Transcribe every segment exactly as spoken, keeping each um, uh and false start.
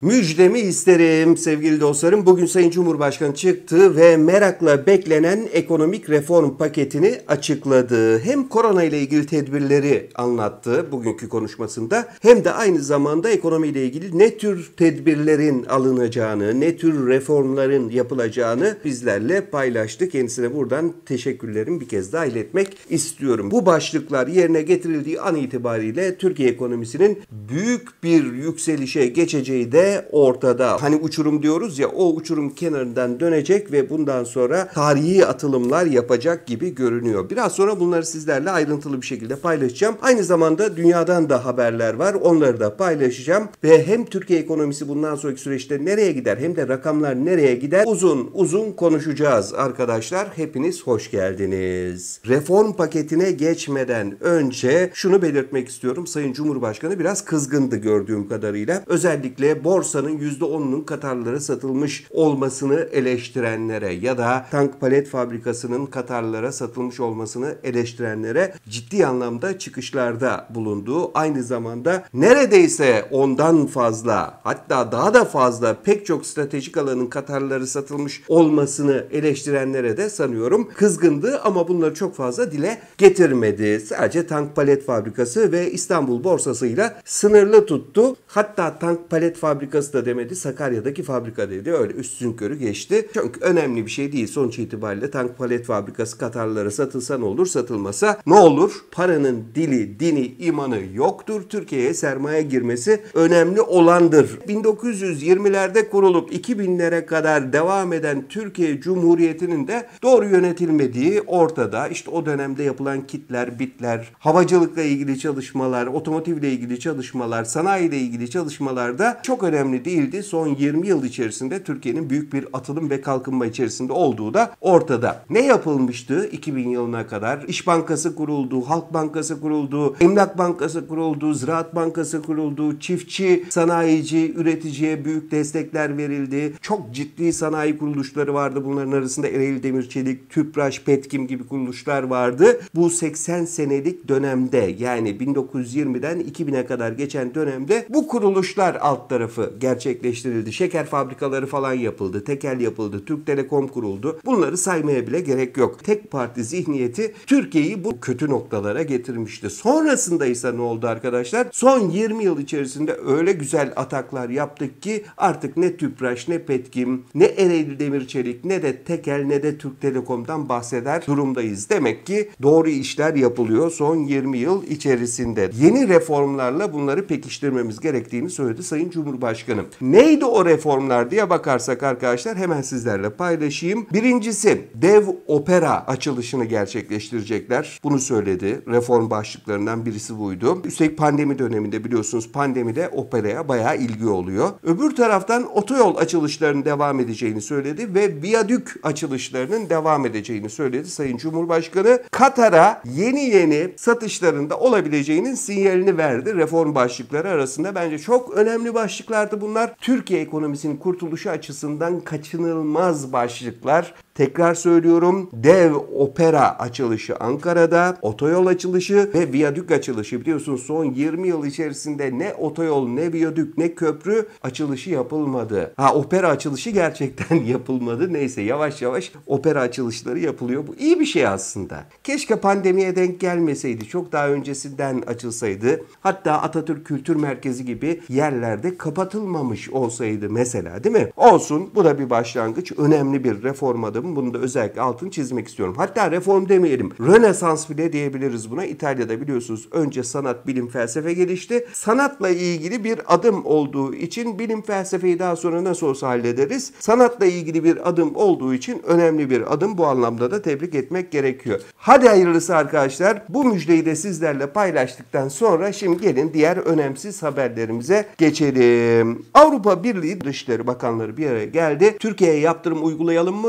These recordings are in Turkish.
Müjdemi isterim sevgili dostlarım. Bugün Sayın Cumhurbaşkanı çıktı ve merakla beklenen ekonomik reform paketini açıkladı. Hem korona ile ilgili tedbirleri anlattı bugünkü konuşmasında, hem de aynı zamanda ekonomiyle ilgili ne tür tedbirlerin alınacağını, ne tür reformların yapılacağını bizlerle paylaştı. Kendisine buradan teşekkürlerimi bir kez daha iletmek istiyorum. Bu başlıklar yerine getirildiği an itibariyle Türkiye ekonomisinin büyük bir yükselişe geçeceği de ortada. Hani uçurum diyoruz ya, o uçurum kenarından dönecek ve bundan sonra tarihi atılımlar yapacak gibi görünüyor. Biraz sonra bunları sizlerle ayrıntılı bir şekilde paylaşacağım. Aynı zamanda dünyadan da haberler var. Onları da paylaşacağım ve hem Türkiye ekonomisi bundan sonraki süreçte nereye gider hem de rakamlar nereye gider uzun uzun konuşacağız arkadaşlar. Hepiniz hoş geldiniz. Reform paketine geçmeden önce şunu belirtmek istiyorum. Sayın Cumhurbaşkanı biraz kızgındı gördüğüm kadarıyla. Özellikle borsanın yüzde onunun Katarlara satılmış olmasını eleştirenlere ya da tank palet fabrikasının Katarlara satılmış olmasını eleştirenlere ciddi anlamda çıkışlarda bulunduğu, aynı zamanda neredeyse ondan fazla, hatta daha da fazla pek çok stratejik alanın Katarlara satılmış olmasını eleştirenlere de sanıyorum kızgındı ama bunları çok fazla dile getirmedi. Sadece tank palet fabrikası ve İstanbul borsasıyla sınırlı tuttu. Hatta tank palet fabrikası da demedi, Sakarya'daki fabrika dedi. Öyle üstünkörü geçti. Çünkü önemli bir şey değil. Sonuç itibariyle tank palet fabrikası Katarlara satılsa ne olur, satılmasa ne olur? Paranın dili, dini, imanı yoktur. Türkiye'ye sermaye girmesi önemli olandır. bin dokuz yüz yirmilerde kurulup iki binlere kadar devam eden Türkiye Cumhuriyeti'nin de doğru yönetilmediği ortada. İşte o dönemde yapılan kitler, bitler, havacılıkla ilgili çalışmalar, otomotivle ilgili çalışmalar, sanayiyle ilgili çalışmalarda çok önemli değildi. Son yirmi yıl içerisinde Türkiye'nin büyük bir atılım ve kalkınma içerisinde olduğu da ortada. Ne yapılmıştı iki bin yılına kadar? İş Bankası kuruldu, Halk Bankası kuruldu, Emlak Bankası kuruldu, Ziraat Bankası kuruldu, çiftçi, sanayici, üreticiye büyük destekler verildi. Çok ciddi sanayi kuruluşları vardı. Bunların arasında Ereğli Demir Çelik, Tüpraş, Petkim gibi kuruluşlar vardı. Bu seksen senelik dönemde, yani bin dokuz yüz yirmiden iki bine kadar geçen dönemde bu kuruluşlar alt tarafı gerçekleştirildi. Şeker fabrikaları falan yapıldı. Tekel yapıldı. Türk Telekom kuruldu. Bunları saymaya bile gerek yok. Tek parti zihniyeti Türkiye'yi bu kötü noktalara getirmişti. Sonrasında ise ne oldu arkadaşlar? Son yirmi yıl içerisinde öyle güzel ataklar yaptık ki artık ne Tüpraş, ne Petkim, ne Ereğli Demir Çelik, ne de Tekel, ne de Türk Telekom'dan bahseder durumdayız. Demek ki doğru işler yapılıyor son yirmi yıl içerisinde. Yeni reformlarla bunları pekiştirmemiz gerektiğini söyledi Sayın Cumhurbaşkanı. Neydi o reformlar diye bakarsak arkadaşlar hemen sizlerle paylaşayım. Birincisi, dev opera açılışını gerçekleştirecekler. Bunu söyledi. Reform başlıklarından birisi buydu. Üstelik pandemi döneminde biliyorsunuz pandemide operaya bayağı ilgi oluyor. Öbür taraftan otoyol açılışlarının devam edeceğini söyledi ve viyadük açılışlarının devam edeceğini söyledi Sayın Cumhurbaşkanı. Katar'a yeni yeni satışlarında olabileceğinin sinyalini verdi. Reform başlıkları arasında bence çok önemli başlıklardı bunlar. Türkiye ekonomisinin kurtuluşu açısından kaçınılmaz başlıklar. Tekrar söylüyorum, dev opera açılışı Ankara'da, otoyol açılışı ve viyadük açılışı. Biliyorsunuz son yirmi yıl içerisinde ne otoyol, ne viyadük, ne köprü açılışı yapılmadı. Ha, opera açılışı gerçekten yapılmadı. Neyse, yavaş yavaş opera açılışları yapılıyor. Bu iyi bir şey aslında. Keşke pandemiye denk gelmeseydi. Çok daha öncesinden açılsaydı. Hatta Atatürk Kültür Merkezi gibi yerlerde kapatılmamış olsaydı mesela, değil mi? Olsun, bu da bir başlangıç. Önemli bir reform adımı. Bunu da özellikle altını çizmek istiyorum. Hatta reform demeyelim, Rönesans bile diyebiliriz buna. İtalya'da biliyorsunuz önce sanat, bilim, felsefe gelişti. Sanatla ilgili bir adım olduğu için bilim, felsefeyi daha sonra nasıl olsa hallederiz. Sanatla ilgili bir adım olduğu için önemli bir adım. Bu anlamda da tebrik etmek gerekiyor. Hadi hayırlısı arkadaşlar. Bu müjdeyi de sizlerle paylaştıktan sonra şimdi gelin diğer önemsiz haberlerimize geçelim. Avrupa Birliği Dışişleri Bakanları bir araya geldi. Türkiye'ye yaptırım uygulayalım mı, uygulayalım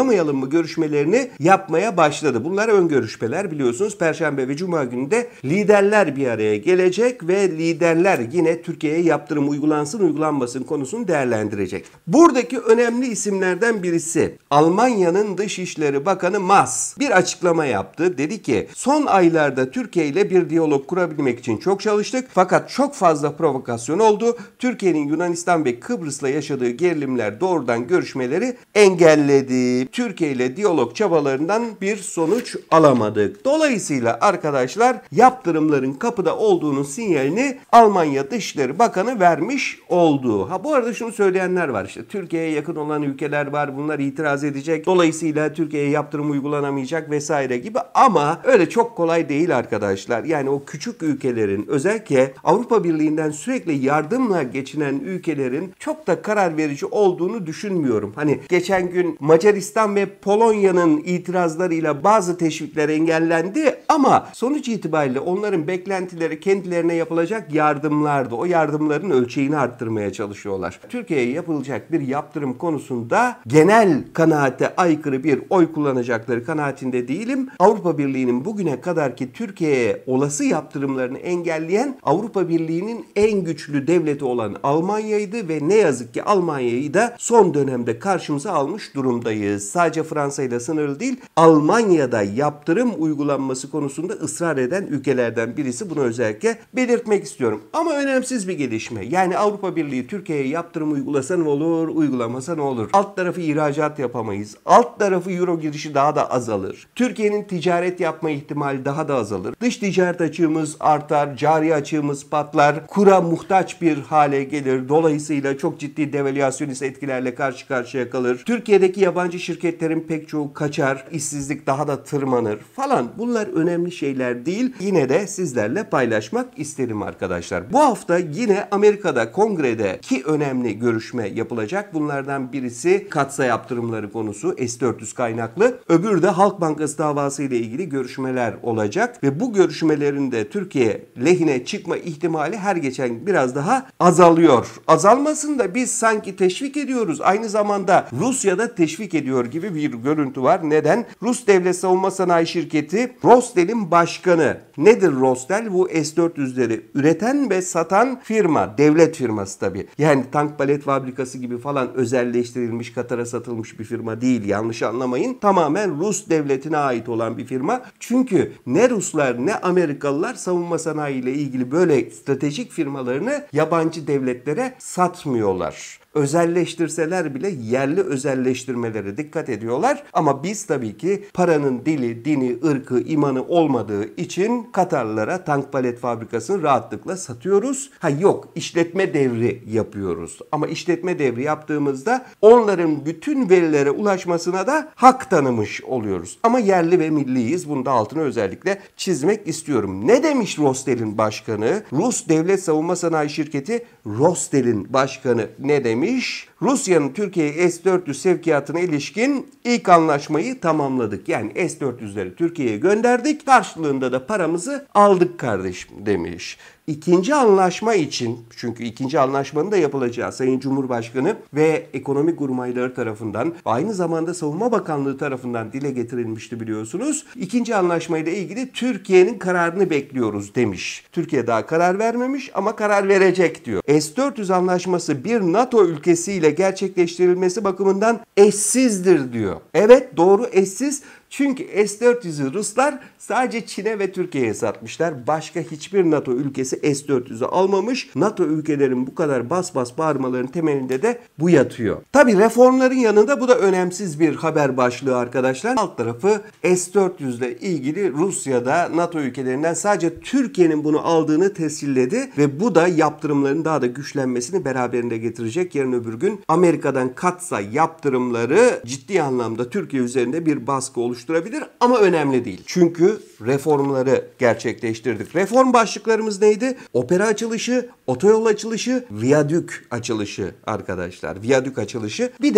olamayalım mı görüşmelerini yapmaya başladı. Bunlar ön görüşmeler biliyorsunuz. Perşembe ve Cuma günü de liderler bir araya gelecek ve liderler yine Türkiye'ye yaptırım uygulansın uygulanmasın konusunu değerlendirecek. Buradaki önemli isimlerden birisi Almanya'nın Dışişleri Bakanı Maas bir açıklama yaptı. Dedi ki son aylarda Türkiye ile bir diyalog kurabilmek için çok çalıştık fakat çok fazla provokasyon oldu. Türkiye'nin Yunanistan ve Kıbrıs'la yaşadığı gerilimler doğrudan görüşmeleri engelledi. Türkiye ile diyalog çabalarından bir sonuç alamadık. Dolayısıyla arkadaşlar yaptırımların kapıda olduğunun sinyalini Almanya Dışişleri Bakanı vermiş oldu. Ha bu arada şunu söyleyenler var işte Türkiye'ye yakın olan ülkeler var bunlar itiraz edecek. Dolayısıyla Türkiye'ye yaptırım uygulanamayacak vesaire gibi ama öyle çok kolay değil arkadaşlar. Yani o küçük ülkelerin özellikle Avrupa Birliği'nden sürekli yardımla geçinen ülkelerin çok da karar verici olduğunu düşünmüyorum. Hani geçen gün Macaristan ve Polonya'nın itirazlarıyla bazı teşvikler engellendi ama sonuç itibariyle onların beklentileri kendilerine yapılacak yardımlardı. O yardımların ölçeğini arttırmaya çalışıyorlar. Türkiye'ye yapılacak bir yaptırım konusunda genel kanaate aykırı bir oy kullanacakları kanaatinde değilim. Avrupa Birliği'nin bugüne kadarki Türkiye'ye olası yaptırımlarını engelleyen Avrupa Birliği'nin en güçlü devleti olan Almanya'ydı ve ne yazık ki Almanya'yı da son dönemde karşımıza almış durumdayız. Sadece Fransa ile sınırlı değil, Almanya'da yaptırım uygulanması konusunda ısrar eden ülkelerden birisi. Bunu özellikle belirtmek istiyorum. Ama önemsiz bir gelişme. Yani Avrupa Birliği Türkiye'ye yaptırım uygulasa ne olur, uygulamasa ne olur? Alt tarafı ihracat yapamayız. Alt tarafı euro girişi daha da azalır. Türkiye'nin ticaret yapma ihtimali daha da azalır. Dış ticaret açığımız artar, cari açığımız patlar, kura muhtaç bir hale gelir. Dolayısıyla çok ciddi devalüasyonist etkilerle karşı karşıya kalır. Türkiye'deki yabancı şirketlerin pek çoğu kaçar, işsizlik daha da tırmanır falan. Bunlar önemli şeyler değil. Yine de sizlerle paylaşmak isterim arkadaşlar. Bu hafta yine Amerika'da kongrede ki önemli görüşme yapılacak. Bunlardan birisi katsa yaptırımları konusu S dört yüz kaynaklı. Öbürü de Halk Bankası davası ile ilgili görüşmeler olacak ve bu görüşmelerin de Türkiye lehine çıkma ihtimali her geçen biraz daha azalıyor. Azalmasını da biz sanki teşvik ediyoruz. Aynı zamanda Rusya'da teşvik ediyor gibi bir görüntü var. Neden? Rus Devlet Savunma Sanayi Şirketi Rostel'in başkanı. Nedir Rostel? Bu S dört yüzleri üreten ve satan firma. Devlet firması tabii. Yani tank palet fabrikası gibi falan özelleştirilmiş, Katar'a satılmış bir firma değil. Yanlış anlamayın. Tamamen Rus devletine ait olan bir firma. Çünkü ne Ruslar ne Amerikalılar savunma sanayi ile ilgili böyle stratejik firmalarını yabancı devletlere satmıyorlar. Özelleştirseler bile yerli özelleştirmelere dikkat ediyorlar. Ama biz tabii ki paranın dili, dini, ırkı, imanı olmadığı için Katarlılara tank palet fabrikasını rahatlıkla satıyoruz. Ha yok, işletme devri yapıyoruz. Ama işletme devri yaptığımızda onların bütün verilere ulaşmasına da hak tanımış oluyoruz. Ama yerli ve milliyiz. Bunu da altını özellikle çizmek istiyorum. Ne demiş Rostel'in başkanı? Rus Devlet Savunma Sanayi Şirketi Rostel'in başkanı ne demiş? Rusya'nın Türkiye'ye S dört yüz sevkiyatına ilişkin ilk anlaşmayı tamamladık. Yani S dört yüzleri Türkiye'ye gönderdik. Karşılığında da paramızı aldık kardeşim demiş. İkinci anlaşma için, çünkü ikinci anlaşmanın da yapılacağı Sayın Cumhurbaşkanı ve ekonomi kurmayları tarafından, aynı zamanda Savunma Bakanlığı tarafından dile getirilmişti biliyorsunuz. İkinci anlaşmayla ilgili Türkiye'nin kararını bekliyoruz demiş. Türkiye daha karar vermemiş ama karar verecek diyor. S dört yüz anlaşması bir NATO ülkesiyle gerçekleştirilmesi bakımından eşsizdir diyor. Evet, doğru, eşsiz. Çünkü S dört yüzü Ruslar sadece Çin'e ve Türkiye'ye satmışlar. Başka hiçbir NATO ülkesi S dört yüzü almamış. NATO ülkelerin bu kadar bas bas bağırmaların temelinde de bu yatıyor. Tabii reformların yanında bu da önemsiz bir haber başlığı arkadaşlar. Alt tarafı S dört yüz ile ilgili Rusya'da NATO ülkelerinden sadece Türkiye'nin bunu aldığını tescilledi ve bu da yaptırımların daha da güçlenmesini beraberinde getirecek. Yarın öbür gün Amerika'dan katsa yaptırımları ciddi anlamda Türkiye üzerinde bir baskı oluşturacak. Ama önemli değil. Çünkü reformları gerçekleştirdik. Reform başlıklarımız neydi? Opera açılışı, otoyol açılışı, viyadük açılışı arkadaşlar. Viyadük açılışı. Bir de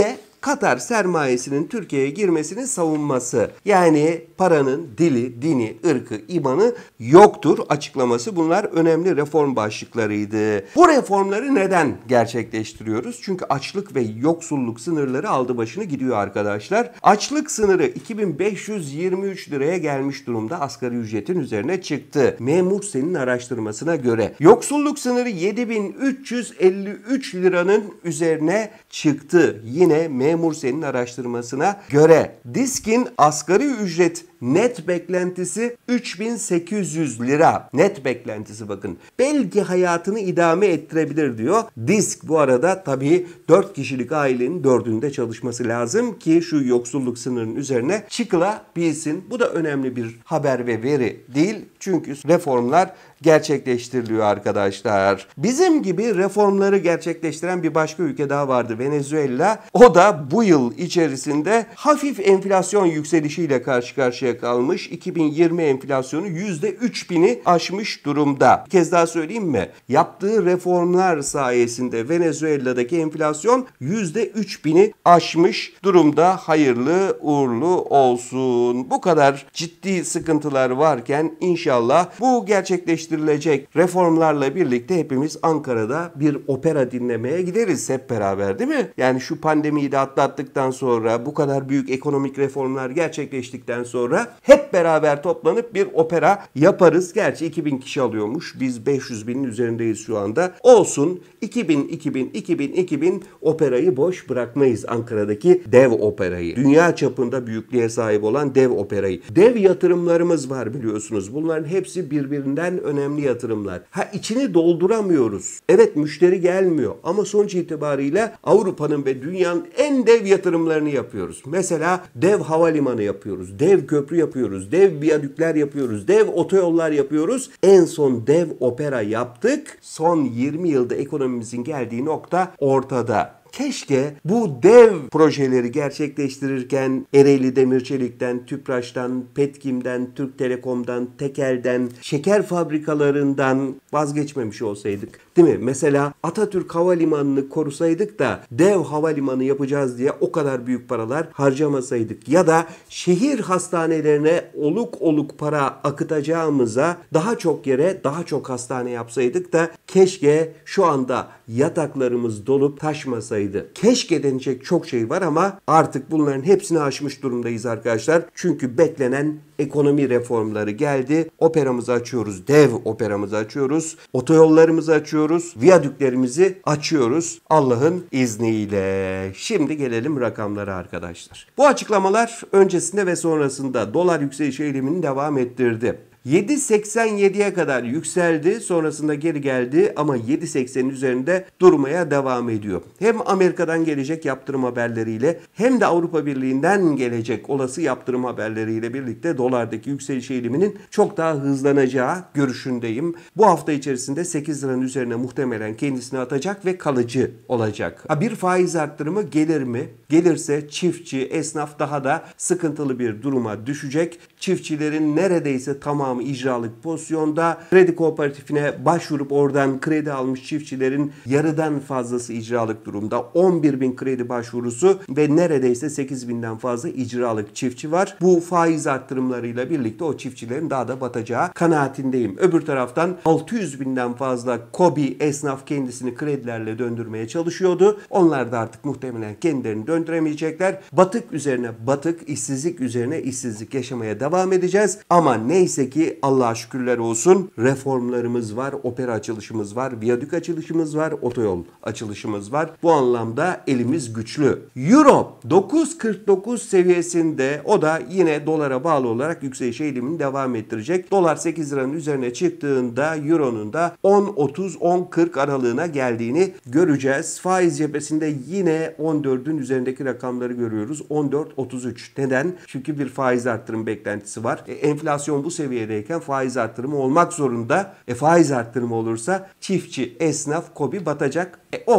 Katar sermayesinin Türkiye'ye girmesini savunması. Yani paranın dili, dini, ırkı, imanı yoktur açıklaması. Bunlar önemli reform başlıklarıydı. Bu reformları neden gerçekleştiriyoruz? Çünkü açlık ve yoksulluk sınırları aldı başını gidiyor arkadaşlar. Açlık sınırı iki bin beş yüz yirmi üç liraya gelmiş durumda, asgari ücretin üzerine çıktı. Memur Sen'in araştırmasına göre. Yoksulluk sınırı yedi bin üç yüz elli üç liranın üzerine çıktı. Yine Memur Sen'in araştırmasına göre. DİSK'in asgari ücret net beklentisi üç bin sekiz yüz lira. Net beklentisi bakın. Belki hayatını idame ettirebilir diyor. DİSK bu arada tabii dört kişilik ailenin dördünde çalışması lazım ki şu yoksulluk sınırının üzerine çıkılabilsin. Bu da önemli bir haber ve veri değil. Çünkü reformlar gerçekleştiriliyor arkadaşlar. Bizim gibi reformları gerçekleştiren bir başka ülke daha vardı, Venezuela. O da bu yıl içerisinde hafif enflasyon yükselişiyle karşı karşıya kalmış. iki bin yirmi enflasyonu yüzde üç bini aşmış durumda. Bir kez daha söyleyeyim mi? Yaptığı reformlar sayesinde Venezuela'daki enflasyon yüzde üç bini aşmış durumda. Hayırlı uğurlu olsun. Bu kadar ciddi sıkıntılar varken inşallah bu gerçekleştirilecek reformlarla birlikte hepimiz Ankara'da bir opera dinlemeye gideriz hep beraber, değil mi? Yani şu pandemiyi de atlattıktan sonra, bu kadar büyük ekonomik reformlar gerçekleştikten sonra hep beraber toplanıp bir opera yaparız. Gerçi iki bin kişi alıyormuş. Biz beş yüz binin üzerindeyiz şu anda. Olsun. iki bin, iki bin, iki bin, iki bin operayı boş bırakmayız. Ankara'daki dev operayı. Dünya çapında büyüklüğe sahip olan dev operayı. Dev yatırımlarımız var biliyorsunuz. Bunların hepsi birbirinden önemli yatırımlar. Ha, içini dolduramıyoruz. Evet, müşteri gelmiyor ama sonuç itibariyle Avrupa'nın ve dünyanın en dev yatırımlarını yapıyoruz. Mesela dev havalimanı yapıyoruz, dev köprü yapıyoruz, dev viyadükler yapıyoruz, dev otoyollar yapıyoruz. En son dev opera yaptık. Son yirmi yılda ekonomimizin geldiği nokta ortada. Keşke bu dev projeleri gerçekleştirirken Ereğli Demirçelik'ten, Tüpraş'tan, Petkim'den, Türk Telekom'dan, Tekel'den, şeker fabrikalarından vazgeçmemiş olsaydık. Değil mi? Mesela Atatürk Havalimanı'nı korusaydık da dev havalimanı yapacağız diye o kadar büyük paralar harcamasaydık. Ya da şehir hastanelerine oluk oluk para akıtacağımıza daha çok yere daha çok hastane yapsaydık da keşke şu anda yataklarımız dolup taşmasaydı. Keşke denecek çok şey var ama artık bunların hepsini aşmış durumdayız arkadaşlar. Çünkü beklenen ekonomi reformları geldi. Operamızı açıyoruz. Dev operamızı açıyoruz. Otoyollarımızı açıyoruz. Viyadüklerimizi açıyoruz. Allah'ın izniyle. Şimdi gelelim rakamlara arkadaşlar. Bu açıklamalar öncesinde ve sonrasında dolar yükseliş eğilimini devam ettirdi. yedi seksen yediye kadar yükseldi, sonrasında geri geldi ama yedi seksenin üzerinde durmaya devam ediyor. Hem Amerika'dan gelecek yaptırım haberleriyle hem de Avrupa Birliği'nden gelecek olası yaptırım haberleriyle birlikte dolardaki yükseliş eğiliminin çok daha hızlanacağı görüşündeyim. Bu hafta içerisinde sekiz liranın üzerine muhtemelen kendisini atacak ve kalıcı olacak. Ha, bir faiz arttırımı gelir mi? Gelirse çiftçi, esnaf daha da sıkıntılı bir duruma düşecek. Çiftçilerin neredeyse tamamı icralık pozisyonda. Kredi kooperatifine başvurup oradan kredi almış çiftçilerin yarıdan fazlası icralık durumda. on bir bin kredi başvurusu ve neredeyse sekiz binden fazla icralık çiftçi var. Bu faiz arttırımlarıyla birlikte o çiftçilerin daha da batacağı kanaatindeyim. Öbür taraftan altı yüz binden fazla KOBİ esnaf kendisini kredilerle döndürmeye çalışıyordu. Onlar da artık muhtemelen kendilerini döndüremeyecekler. Batık üzerine batık, işsizlik üzerine işsizlik yaşamaya devam edeceğiz. Ama neyse ki Allah'a şükürler olsun reformlarımız var, opera açılışımız var, viyadük açılışımız var, otoyol açılışımız var. Bu anlamda elimiz güçlü. Euro dokuz kırk dokuz seviyesinde, o da yine dolara bağlı olarak yükseliş eğilimini devam ettirecek. Dolar sekiz liranın üzerine çıktığında Euro'nun da on otuz on kırk aralığına geldiğini göreceğiz. Faiz cephesinde yine on dördün üzerindeki rakamları görüyoruz. on dört otuz üç. Neden? Çünkü bir faiz arttırım beklentisi var. E, enflasyon bu seviyedeyken faiz arttırımı olmak zorunda. E, faiz arttırımı olursa çiftçi, esnaf, KOBİ batacak. E, olsun.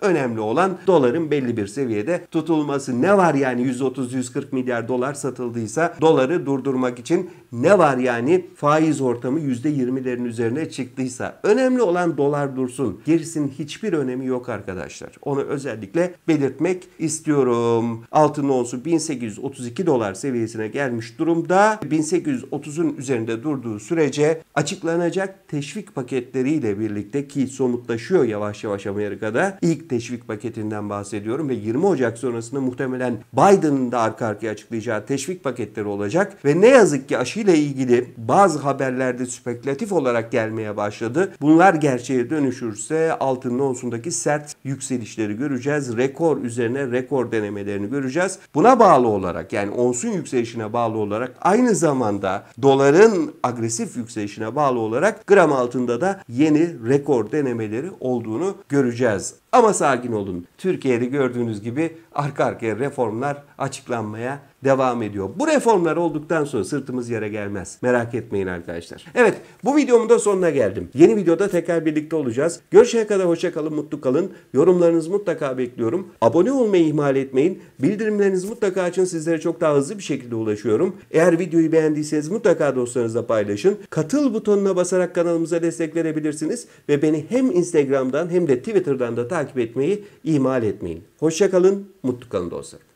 Önemli olan doların belli bir seviyede tutulması. Ne var yani yüz otuz yüz kırk milyar dolar satıldıysa doları durdurmak için, ne var yani faiz ortamı yüzde yirmilerin üzerine çıktıysa. Önemli olan dolar dursun. Gerisinin hiçbir önemi yok arkadaşlar. Onu özellikle belirtmek istiyorum. Altın onsu bin sekiz yüz otuz iki dolar seviyesine gelmiş durumda. bin sekiz yüz otuzun üzerinde durduğu sürece açıklanacak teşvik paketleriyle birlikte, ki somutlaşıyor yavaş yavaş Amerika'da, ilk teşvik paketinden bahsediyorum ve yirmi Ocak sonrasında muhtemelen Biden'ın da arka arkaya açıklayacağı teşvik paketleri olacak ve ne yazık ki aşıyla ilgili bazı haberlerde spekülatif olarak gelmeye başladı. Bunlar gerçeğe dönüşürse altının onsundaki sert yükselişleri göreceğiz. Rekor üzerine rekor denemelerini göreceğiz. Buna bağlı olarak, yani onsun yükselişine bağlı olarak, aynı zamanda doların agresif yükselişine bağlı olarak gram altında da yeni rekor denemeleri olduğunu göreceğiz. Ama sakin olun. Türkiye'de gördüğünüz gibi arka arkaya reformlar açıklanmaya devam ediyor. Bu reformlar olduktan sonra sırtımız yere gelmez. Merak etmeyin arkadaşlar. Evet, bu videomun da sonuna geldim. Yeni videoda tekrar birlikte olacağız. Görüşene kadar hoşça kalın, mutlu kalın. Yorumlarınızı mutlaka bekliyorum. Abone olmayı ihmal etmeyin. Bildirimlerinizi mutlaka açın. Sizlere çok daha hızlı bir şekilde ulaşıyorum. Eğer videoyu beğendiyseniz mutlaka dostlarınızla paylaşın. Katıl butonuna basarak kanalımıza destek verebilirsiniz. Ve beni hem Instagram'dan hem de Twitter'dan da takip etmeyi ihmal etmeyin. Hoşça kalın, mutlu kalın dostlar.